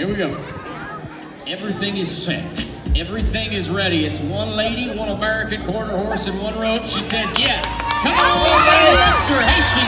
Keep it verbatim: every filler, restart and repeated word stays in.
Here we go. Everything is set. Everything is ready. It's one lady, one American quarter horse, and one rope. She says yes. Come on, Mister Hastings.